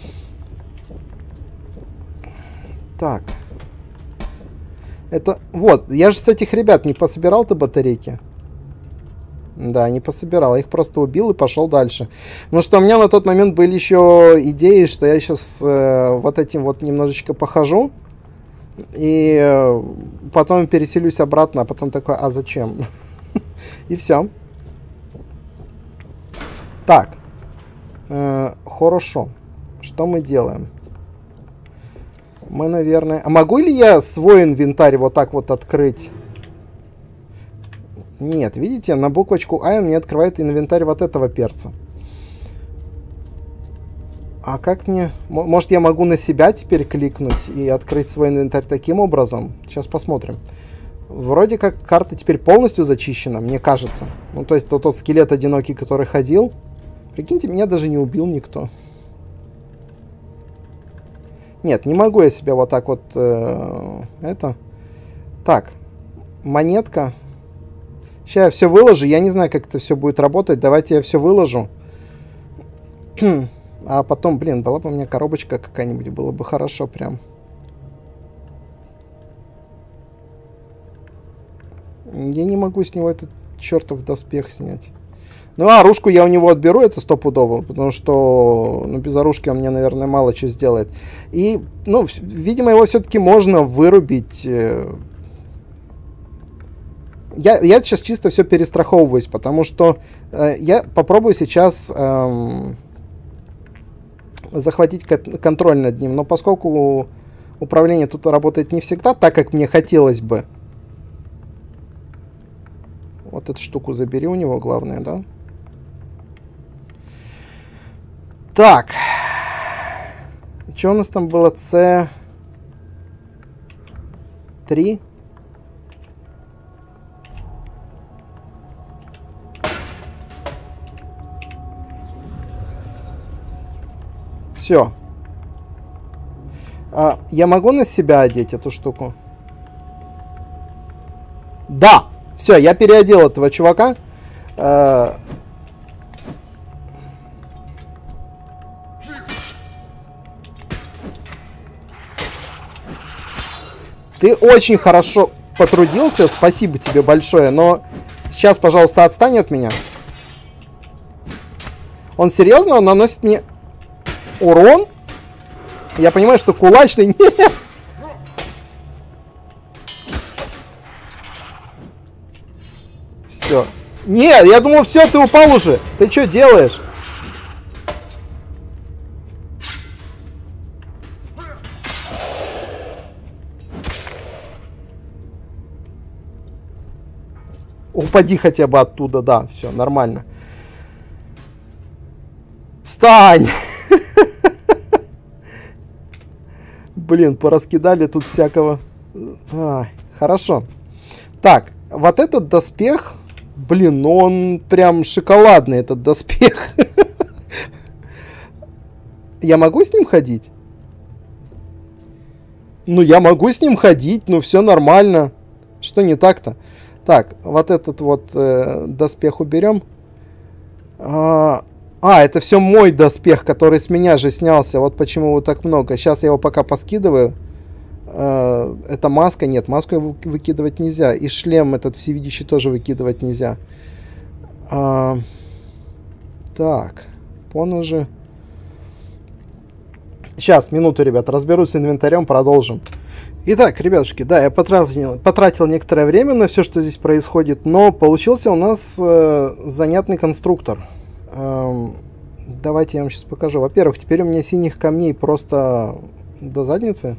Так. Это... Вот, я же с этих ребят не пособирал-то батарейки. Да, не пособирал, я их просто убил и пошел дальше. Ну что, у меня на тот момент были еще идеи, что я сейчас э, вот этим вот немножечко похожу. И э, потом переселюсь обратно, а потом такой, а зачем? И все. Так. Э, хорошо. Что мы делаем? Мы, наверное... А могу ли я свой инвентарь вот так вот открыть? Нет, видите, на буквочку А мне открывает инвентарь вот этого перца. А как мне... Может, я могу на себя теперь кликнуть и открыть свой инвентарь таким образом? Сейчас посмотрим. Вроде как карта теперь полностью зачищена, мне кажется. Ну, то есть, тот, тот скелет одинокий, который ходил. Прикиньте, меня даже не убил никто. Нет, не могу я себя вот так вот... Э, это... Так. Монетка. Сейчас я все выложу. Я не знаю, как это все будет работать. Давайте я все выложу. А потом, блин, была бы у меня коробочка какая-нибудь. Было бы хорошо прям. Я не могу с него этот чертов доспех снять. Ну, а оружку я у него отберу, это стопудово, потому что, ну, без оружки он мне, наверное, мало что сделает. И, ну, видимо, его все-таки можно вырубить. Я, я сейчас чисто все перестраховываюсь, потому что э, я попробую сейчас э, захватить контроль над ним. Но поскольку управление тут работает не всегда так, как мне хотелось бы. Вот эту штуку забери у него, главное, да? Так. Что у нас там было? С три. Все. А, я могу на себя одеть эту штуку? Да! Все, я переодел этого чувака. А... Ты очень хорошо потрудился, спасибо тебе большое, но сейчас, пожалуйста, отстань от меня. Он серьезно? Он наносит мне урон? Я понимаю, что кулачный... Нет! Все. Нет, я думал, все, ты упал уже. Ты что делаешь? Упади хотя бы оттуда, да, все, нормально. Встань! Блин, пораскидали тут всякого. А, хорошо. Так, вот этот доспех, блин, ну он прям шоколадный, этот доспех. Я могу с ним ходить? Ну, я могу с ним ходить, ну все нормально. Что не так-то? Так, вот этот вот э, доспех уберем. А, а, это все мой доспех, который с меня же снялся. Вот почему его так много. Сейчас я его пока поскидываю. А, это маска. Нет, маску выкидывать нельзя. И шлем этот всевидящий тоже выкидывать нельзя. А, так, поножи. Сейчас, минуту, ребят, разберусь с инвентарем, продолжим. Итак, ребятушки, да, я потратил, потратил некоторое время на все, что здесь происходит, но получился у нас э, занятный конструктор. Эм, давайте я вам сейчас покажу. Во-первых, теперь у меня синих камней просто до задницы.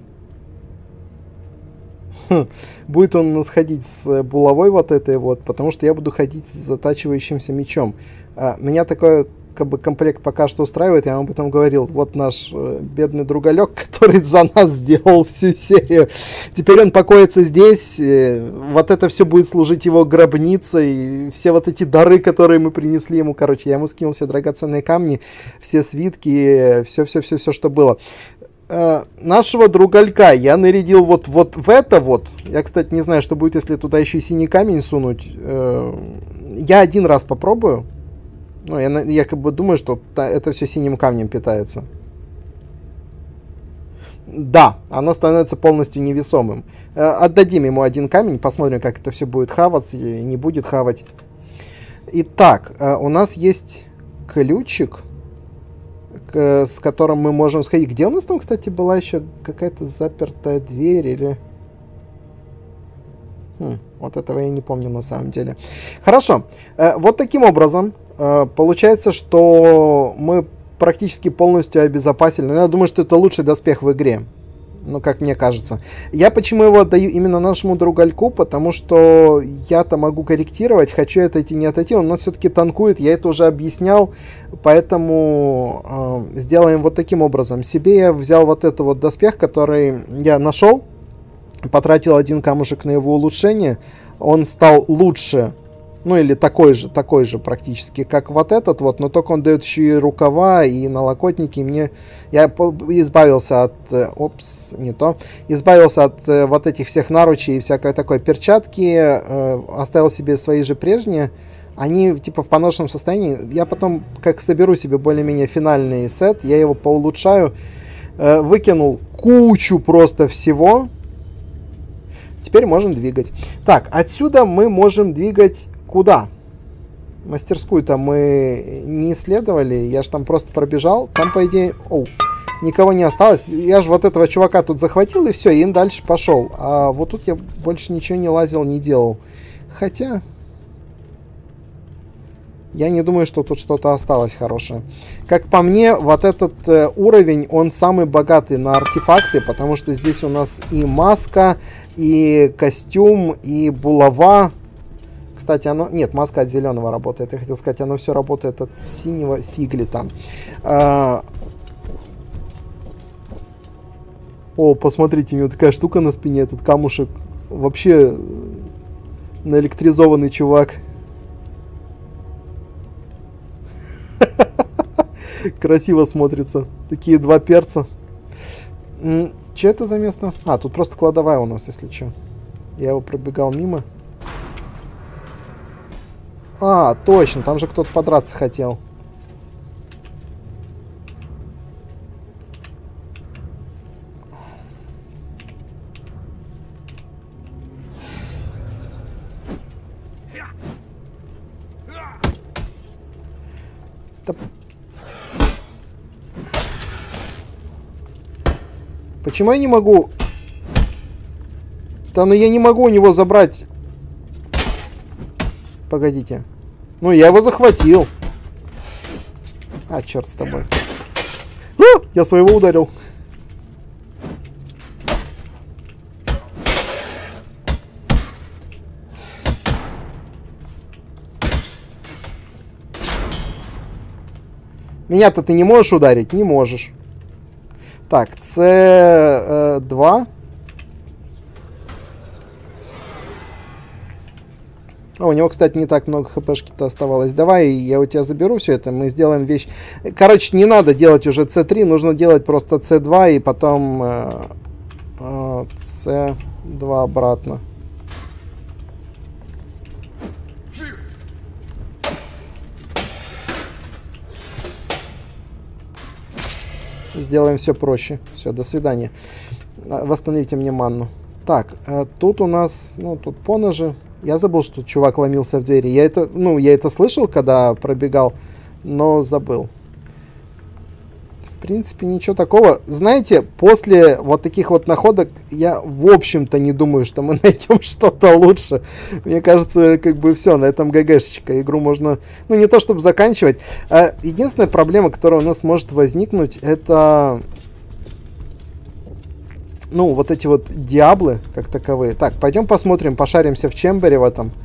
Хм. Будет он у нас ходить с булавой вот этой вот, потому что я буду ходить с затачивающимся мечом. А, меня такое... как бы комплект пока что устраивает, я вам об этом говорил. Вот наш э, бедный другалек, который за нас сделал всю серию. Теперь он покоится здесь. Э, вот это все будет служить его гробницей. Все вот эти дары, которые мы принесли ему. Короче, я ему скинул все драгоценные камни, все свитки, все-все-все-все, что было. Э, нашего другалька я нарядил вот, вот в это вот. Я, кстати, не знаю, что будет, если туда еще и синий камень сунуть. Э, я один раз попробую. Ну, я, я как бы думаю, что это все синим камнем питается. Да, оно становится полностью невесомым. Э, отдадим ему один камень, посмотрим, как это все будет хавать и не будет хавать. Итак, э, у нас есть ключик, к, с которым мы можем сходить. Где у нас там, кстати, была еще какая-то запертая дверь или... Хм, вот этого я не помню на самом деле. Хорошо, э, вот таким образом... Получается, что мы практически полностью обезопасили. Но я думаю, что это лучший доспех в игре. Ну, как мне кажется. Я почему его отдаю именно нашему другальку? Потому что я-то могу корректировать. Хочу я отойти, не отойти. Он у нас все-таки танкует. Я это уже объяснял. Поэтому э, сделаем вот таким образом. Себе я взял вот этот вот доспех, который я нашел. Потратил один камушек на его улучшение. Он стал лучше. Ну, или такой же, такой же практически, как вот этот вот, но только он дает еще и рукава, и налокотники. И мне... Я избавился от... Опс, не то. Избавился от э, вот этих всех наручей и всякой такой перчатки. Э, оставил себе свои же прежние. Они, типа, в поношенном состоянии. Я потом, как соберу себе более-менее финальный сет, я его поулучшаю. Э, выкинул кучу просто всего. Теперь можем двигать. Так, отсюда мы можем двигать... Куда? Мастерскую-то мы не исследовали. Я же там просто пробежал. Там, по идее... Оу, никого не осталось. Я же вот этого чувака тут захватил, и все, и им дальше пошел. А вот тут я больше ничего не лазил, не делал. Хотя... Я не думаю, что тут что-то осталось хорошее. Как по мне, вот этот э, уровень, он самый богатый на артефакты, потому что здесь у нас и маска, и костюм, и булава. Кстати, оно... Нет, маска от зеленого работает. Я хотел сказать, оно все работает от синего, фигли там. А... О, посмотрите, у него такая штука на спине, этот камушек. Вообще наэлектризованный чувак. Красиво смотрится. Такие два перца. Че это за место? А, тут просто кладовая у нас, если что. Я его пробегал мимо. А, точно, там же кто-то подраться хотел. Да... Почему я не могу? Да, ну я не могу у него забрать. Погодите. Ну, я его захватил. А, черт с тобой. А, я своего ударил. Меня-то ты не можешь ударить? Не можешь. Так, С два. О, у него, кстати, не так много хпшки-то оставалось. Давай я у тебя заберу все это, мы сделаем вещь. Короче, не надо делать уже С три, нужно делать просто С два и потом э, э, С два обратно. Сделаем все проще. Все, до свидания. Восстановите мне манну. Так, э, тут у нас, ну, тут поножи. Я забыл, что чувак ломился в двери. Я это, ну, я это слышал, когда пробегал, но забыл. В принципе, ничего такого. Знаете, после вот таких вот находок я, в общем-то, не думаю, что мы найдем что-то лучше. Мне кажется, как бы все, на этом ГГшечка. Игру можно, ну, не то чтобы заканчивать. А единственная проблема, которая у нас может возникнуть, это... Ну, вот эти вот диаблы, как таковые. Так, пойдем посмотрим, пошаримся в чембере в этом.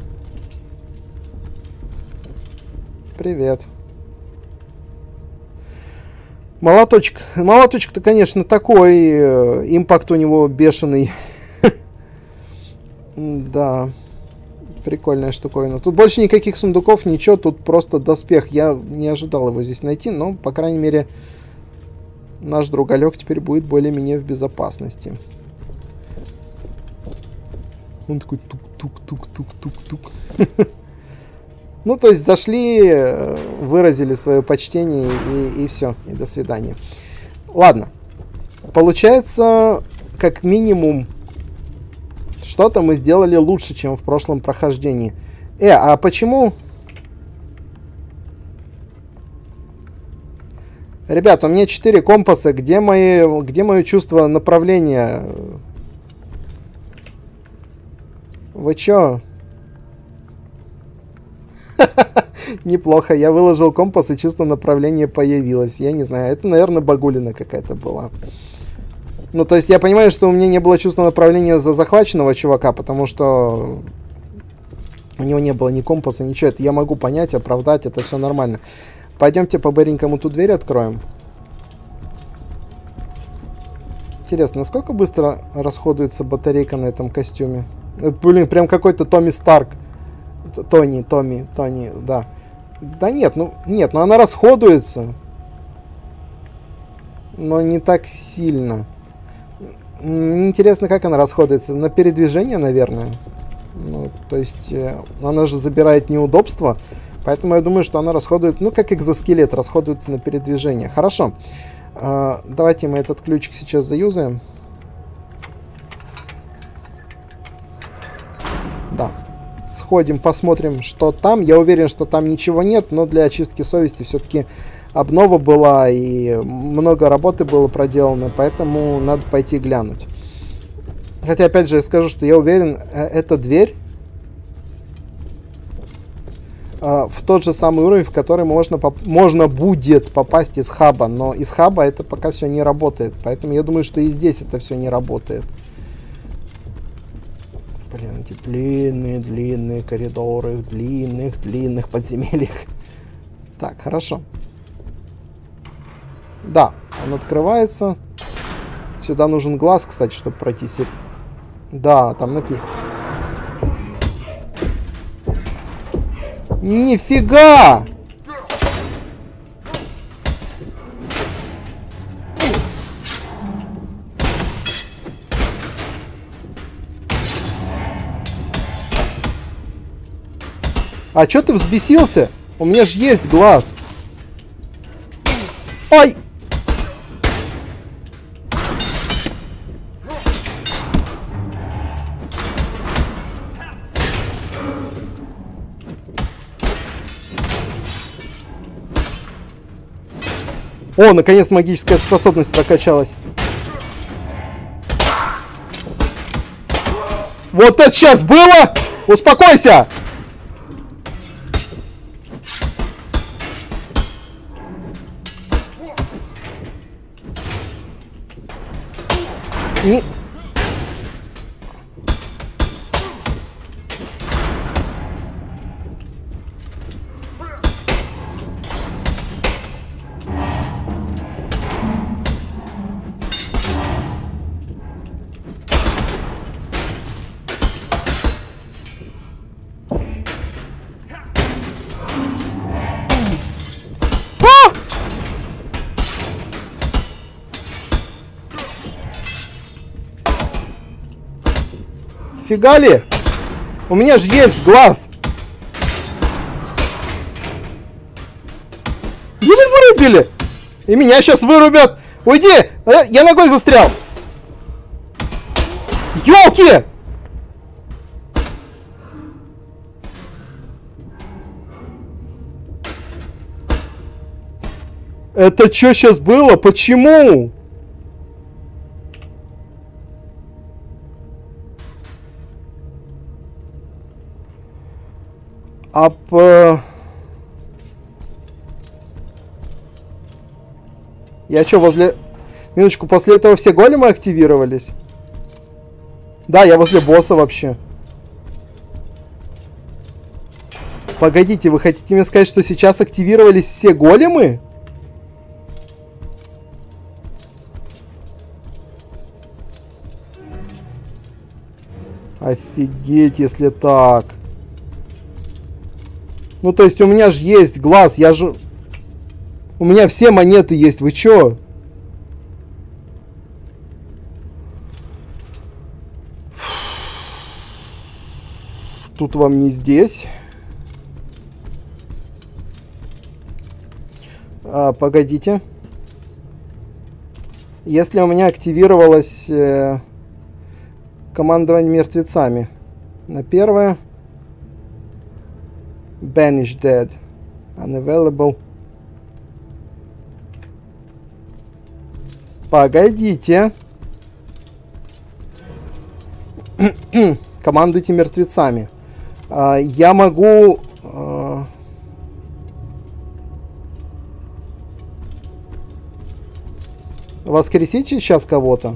Привет. Молоточек. Молоточек-то, конечно, такой. Импакт у него бешеный. Да. Прикольная штуковина. Тут больше никаких сундуков, ничего. Тут просто доспех. Я не ожидал его здесь найти, но, по крайней мере... Наш другалек теперь будет более-менее в безопасности. Он такой тук-тук-тук-тук-тук-тук. Ну, то есть зашли, выразили свое почтение и, и все. И до свидания. Ладно. Получается, как минимум, что-то мы сделали лучше, чем в прошлом прохождении. Э, а почему... Ребята, у меня четыре компаса. Где мои, где мое чувство направления? Вы чё? Неплохо. Я выложил компас, и чувство направления появилось. Я не знаю. Это, наверное, багулина какая-то была. Ну, то есть я понимаю, что у меня не было чувства направления за захваченного чувака, потому что у него не было ни компаса, ничего. Это я могу понять, оправдать. Это все нормально. Пойдемте по-быренькому ту дверь откроем. Интересно, насколько быстро расходуется батарейка на этом костюме? Это, блин, прям какой-то Томми Старк. Тони, Томми, Тони, да. Да нет, ну, нет, ну она расходуется. Но не так сильно. Мне интересно, как она расходуется. На передвижение, наверное. Ну, то есть, э, она же забирает неудобства. Поэтому я думаю, что она расходует, ну, как экзоскелет, расходуется на передвижение. Хорошо. Э, давайте мы этот ключик сейчас заюзаем. Да. Сходим, посмотрим, что там. Я уверен, что там ничего нет, но для очистки совести все-таки обнова была и много работы было проделано, поэтому надо пойти глянуть. Хотя, опять же, я скажу, что я уверен, эта дверь в тот же самый уровень, в который можно, можно будет попасть из хаба. Но из хаба это пока все не работает. Поэтому я думаю, что и здесь это все не работает. Блин, эти длинные-длинные коридоры в длинных-длинных подземельях. Так, хорошо. Да, он открывается. Сюда нужен глаз, кстати, чтобы пройти. Да, там написано. Нифига! А чё ты взбесился? У меня же есть глаз. Ай! О, наконец магическая способность прокачалась. Вот это сейчас было! Успокойся! Не... Фига ли? У меня же есть глаз. Его вырубили. И меня сейчас вырубят. Уйди! Я ногой застрял. Ёлки! Это что сейчас было? Почему? А по... Я что, возле... Минуточку, после этого все големы активировались? Да, я возле босса вообще. Погодите, вы хотите мне сказать, что сейчас активировались все големы? Офигеть, если так. Ну, то есть у меня же есть глаз, я же... У меня все монеты есть, вы чё? Тут вам не здесь. А, погодите. Если у меня активировалось э, командование мертвецами. На первое. Banish dead. Unavailable. Погодите. Командуйте мертвецами. А, я могу... А... воскресить сейчас кого-то?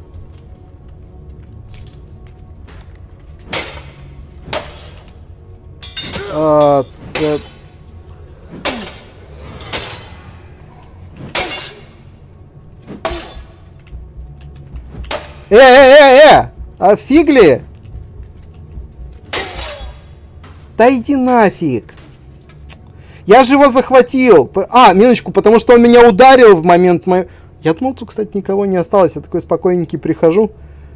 А, ц... Э, э, э, э! А фигли? Да иди нафиг. Я же его захватил. А, минуточку, потому что он меня ударил в момент моей... Я думал, тут, кстати, никого не осталось. Я такой спокойненький прихожу.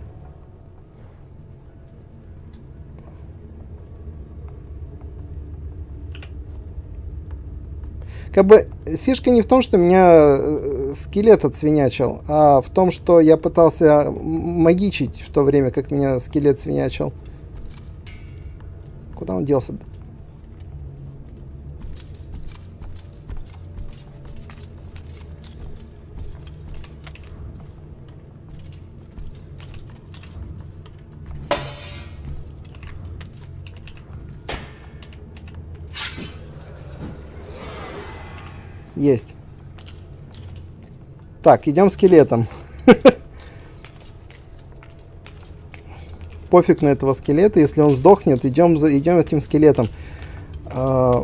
Как бы фишка не в том, что меня скелет отсвинячил, а в том, что я пытался магичить в то время, как меня скелет свинячил. Куда он делся? Есть. Так, идем скелетом. Пофиг на этого скелета. Если он сдохнет, идем, за, идем этим скелетом. А,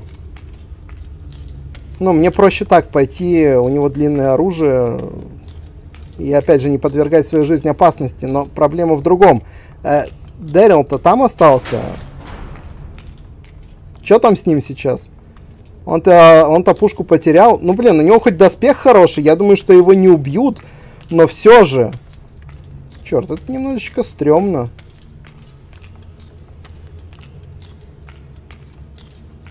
ну, мне проще так пойти. У него длинное оружие. И опять же, не подвергать свою жизнь опасности. Но проблема в другом. А, Дэрил-то там остался. Что там с ним сейчас? Он-то, он-то пушку потерял. Ну, блин, у него хоть доспех хороший. Я думаю, что его не убьют. Но все же. Черт, это немножечко стрёмно.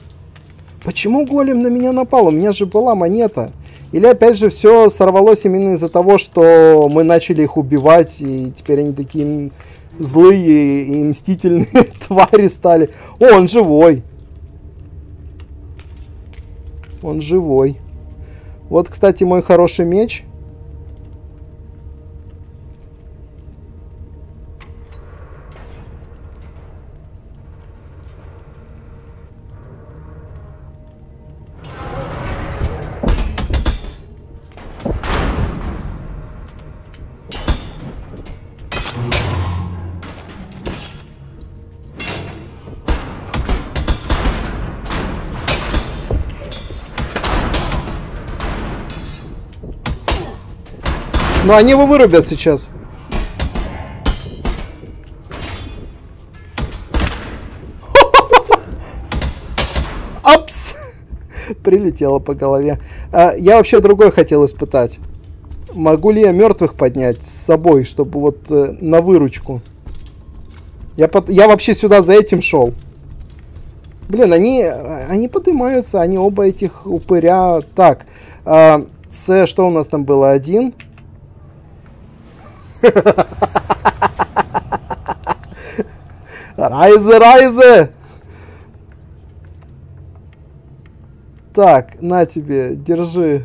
Почему голем на меня напал? У меня же была монета. Или опять же все сорвалось именно из-за того, что мы начали их убивать, и теперь они такие злые и мстительные твари стали. О, он живой. Он живой. Вот, кстати, мой хороший меч. Но они его вырубят сейчас. Апс! Прилетело по голове. А, я вообще другой хотел испытать. Могу ли я мертвых поднять с собой, чтобы вот э, на выручку? Я, под... я вообще сюда за этим шел. Блин, они, они поднимаются, они оба этих упыря. Так, э, С, что у нас там было? Один. Райзе, райзе! Так, на тебе, держи.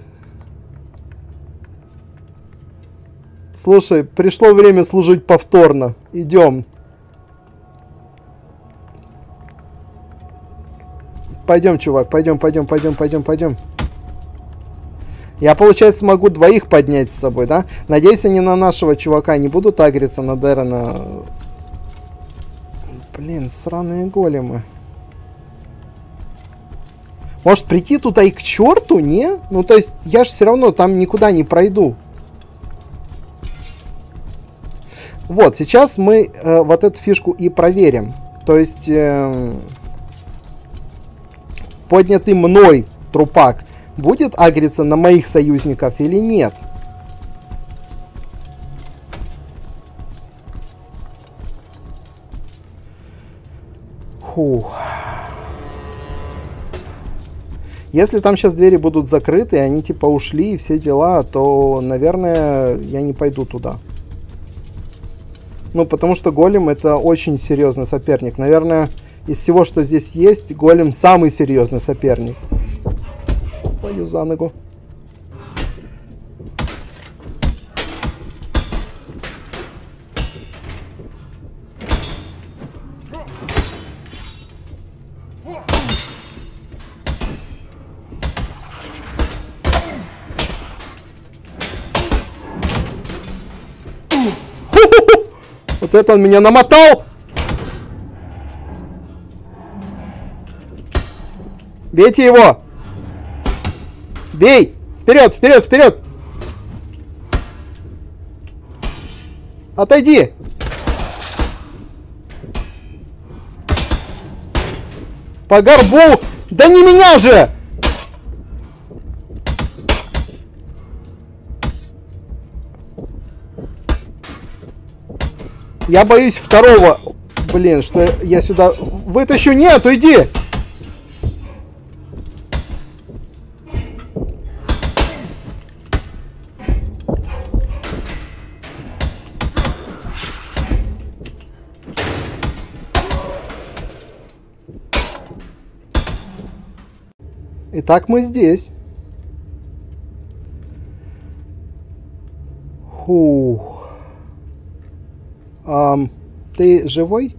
Слушай, пришло время служить повторно. Идем. Пойдем, чувак, пойдем, пойдем, пойдем, пойдем, пойдем. Я, получается, могу двоих поднять с собой, да? Надеюсь, они на нашего чувака не будут агриться, на Дерена. Блин, сраные големы. Может, прийти туда и к черту, не? Ну, то есть, я же все равно там никуда не пройду. Вот, сейчас мы э, вот эту фишку и проверим. То есть, э, поднятый мной трупак будет агриться на моих союзников или нет? Фух. Если там сейчас двери будут закрыты, и они типа ушли и все дела, то, наверное, я не пойду туда. Ну, потому что голем это очень серьезный соперник. Наверное, из всего, что здесь есть, голем самый серьезный соперник. Твою за ногу. Вот это он меня намотал! Бейте его! Бей! Вперед, вперед, вперед! Отойди! По горбу! Да не меня же! Я боюсь второго. Блин, что я сюда вытащу. Нет, уйди! Итак, мы здесь. Фух. Um, ты живой?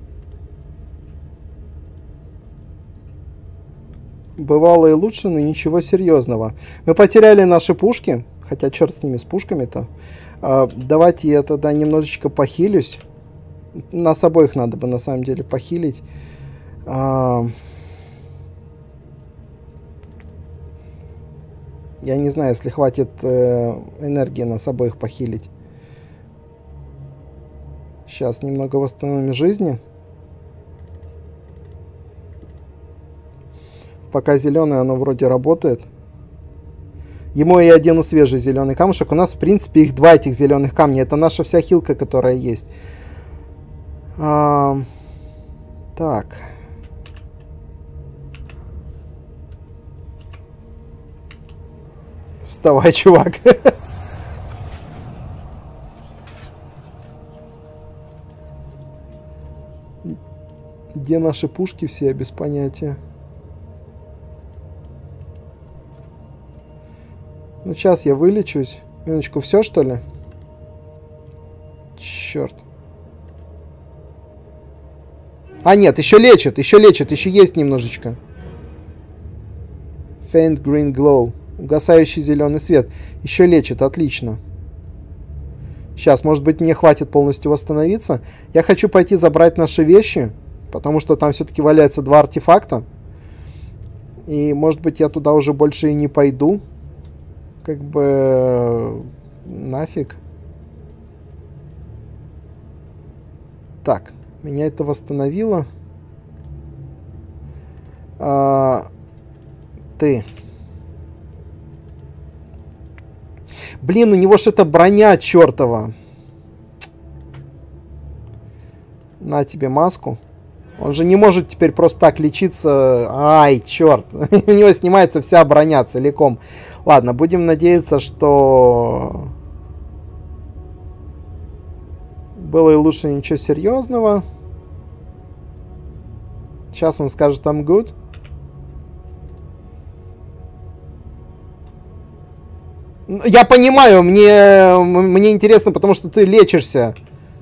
Бывало и лучше, но ничего серьезного. Мы потеряли наши пушки. Хотя черт с ними, с пушками-то. Uh, давайте я тогда немножечко похилюсь. Нас обоих надо бы на самом деле похилить. Uh, я не знаю, если хватит uh, энергии нас обоих похилить. Сейчас немного восстановим жизни. Пока зеленый, оно вроде работает. Ему я одену свежий зеленый камушек. У нас, в принципе, их два этих зеленых камня. Это наша вся хилка, которая есть. А, так. Вставай, чувак. Где наши пушки все, я без понятия. Ну, сейчас я вылечусь. Минуточку, все, что ли? Черт. А, нет, еще лечит, еще лечит, еще есть немножечко. Faint green glow. Угасающий зеленый свет. Еще лечит, отлично. Сейчас, может быть, мне хватит полностью восстановиться. Я хочу пойти забрать наши вещи, потому что там все-таки валяется два артефакта. И, может быть, я туда уже больше и не пойду. Как бы... Нафиг. Так, меня это восстановило. А, ты. Блин, у него ж это броня чертова. На тебе маску. Он же не может теперь просто так лечиться. Ай, черт. У него снимается вся броня целиком. Ладно, будем надеяться, что... Было и лучше ничего серьезного. Сейчас он скажет I'm good. Я понимаю, мне, мне интересно, потому что ты лечишься.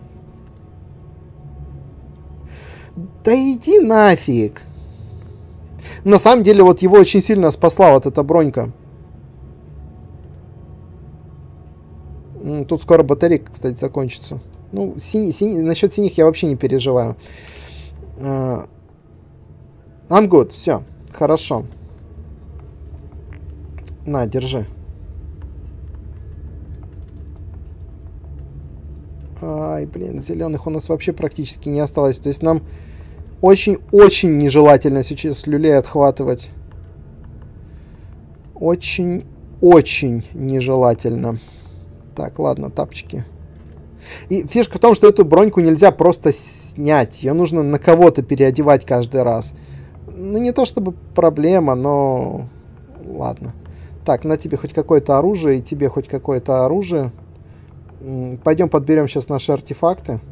Да иди нафиг. На самом деле, вот его очень сильно спасла вот эта бронька. Тут скоро батарейка, кстати, закончится. Ну, синий, синий, насчет синих я вообще не переживаю. Uh, I'm good, все, хорошо. На, держи. Ай, блин, зеленых у нас вообще практически не осталось. То есть нам очень-очень нежелательно сейчас люлей отхватывать. Очень-очень нежелательно. Так, ладно, тапочки. И фишка в том, что эту броньку нельзя просто снять. Ее нужно на кого-то переодевать каждый раз. Ну, не то чтобы проблема, но... Ладно. Так, на тебе хоть какое-то оружие, и тебе хоть какое-то оружие. Пойдем подберем сейчас наши артефакты.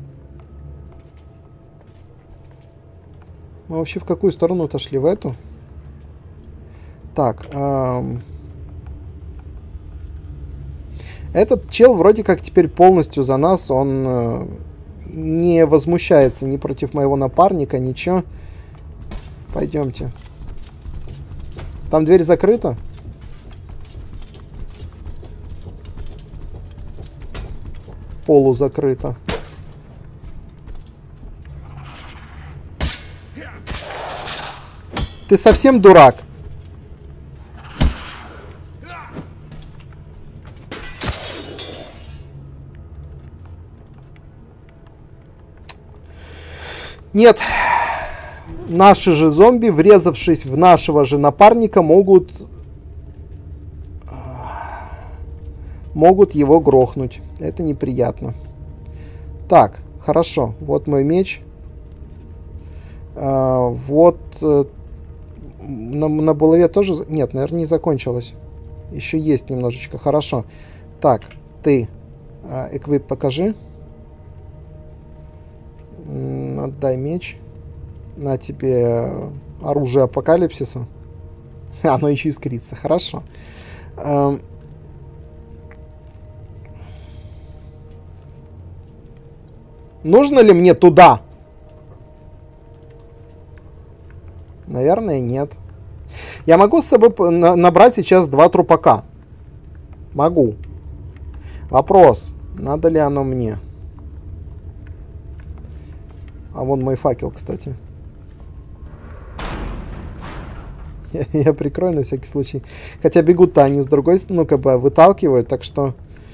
Мы вообще в какую сторону отошли? В эту? Так. Эм... Этот чел вроде как теперь полностью за нас. Он э, не возмущается ни против моего напарника, ничего. Пойдемте. Там дверь закрыта? Полузакрыта. Ты совсем дурак? Нет. Наши же зомби, врезавшись в нашего же напарника, могут... Могут его грохнуть. Это неприятно. Так, хорошо. Вот мой меч. А, вот... На, на булаве тоже... Нет, наверное, не закончилось. Еще есть немножечко. Хорошо. Так, ты... Эквип покажи. Отдай меч. На тебе оружие апокалипсиса. Оно еще искрится. Хорошо. Эм... Нужно ли мне туда? Наверное, нет. Я могу с собой на набрать сейчас два трупака. Могу. Вопрос. Надо ли оно мне? А вон мой факел, кстати. Я, я прикрою на всякий случай. Хотя бегут-то они с другой стороны, ну, как бы выталкивают, так что...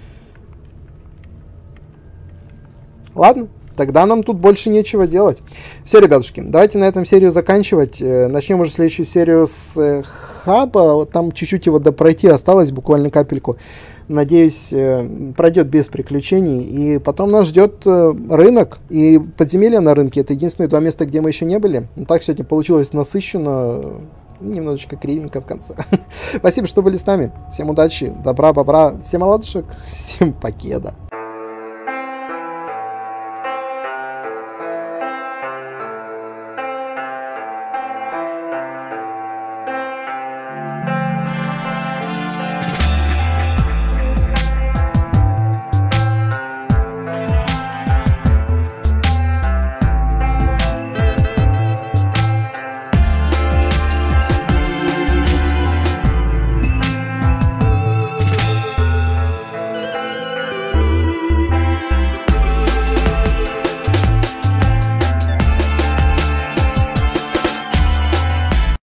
Ладно, тогда нам тут больше нечего делать. Все, ребятушки, давайте на этом серию заканчивать. Начнем уже следующую серию с хаба. Там чуть-чуть его допройти осталось, буквально капельку. надеюсь, пройдет без приключений. И потом нас ждет рынок и подземелье на рынке. Это единственные два места, где мы еще не были. Ну, так сегодня получилось насыщенно, немножечко кривенько в конце. Спасибо, что были с нами. Всем удачи, добра, бобра, всем оладушек, всем покеда.